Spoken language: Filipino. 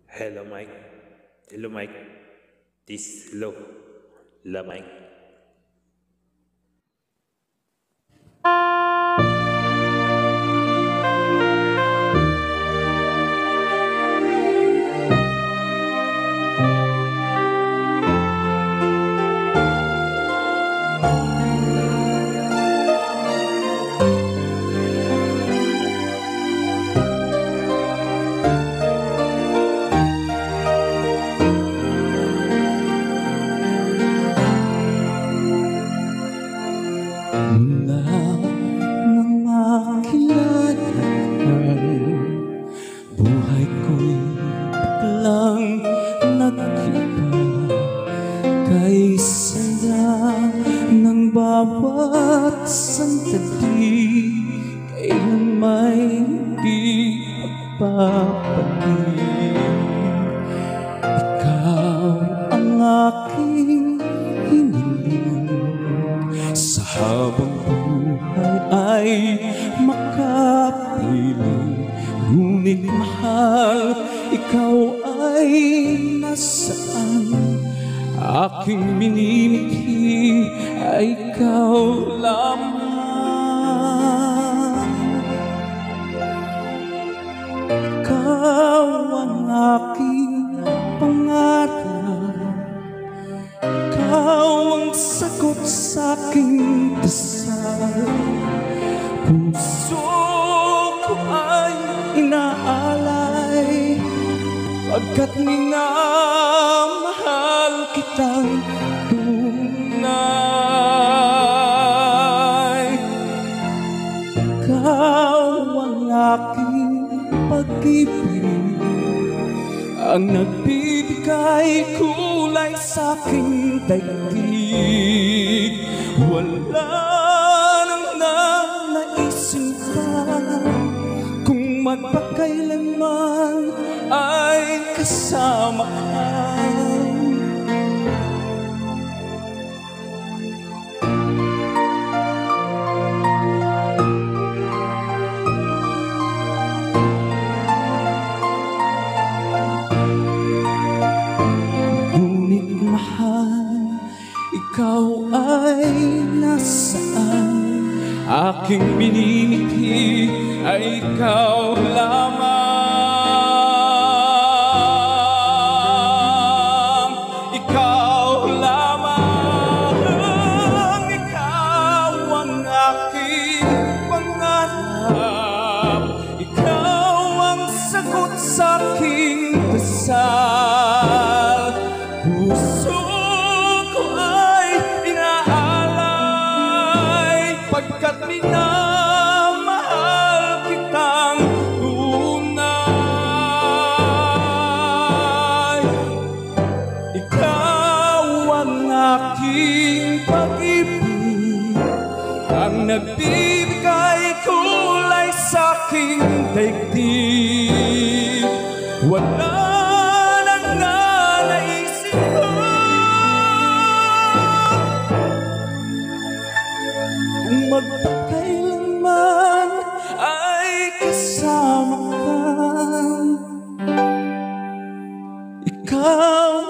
Hello, Mike. Hello, Mike. This hello. La Mike. Mula nang makilala buhay ko'y biglang nag-iba. Kaisaya ng bawat sandali, kailan may di pagpapalit. Ikaw ang aking hiniling, sa habang buhay ay makapiling. Ngunit mahal, ikaw ay nasaan? Aking minimithi ay ikaw lamang. Ikaw ang aking pangarap, ikaw ang sagot sa aking dasal. Puso ko ay inaalay, pagkat minamahal kitang tunay. Ikaw ang aking pag-ibig, ang nagbibigay kulay sa aking daigdig. Wala nang nanaisin pa kung magpakailanman ay kasama ka. Ngunit mahal, ikaw ay nasaan? Aking minimithi ay ikaw lamang. Ikaw lamang. Ikaw ang aking pangarap, ikaw ang sagot sa aking dasal. Puso ko ay inaalay, pagkat minamahal kitang tunay. Ikaw ang aking pag-ibig, ang nagbibigay kulay sa aking daigdig. Wala nang nanaisin pa kung magpakailanman ay kasama ka. Ikaw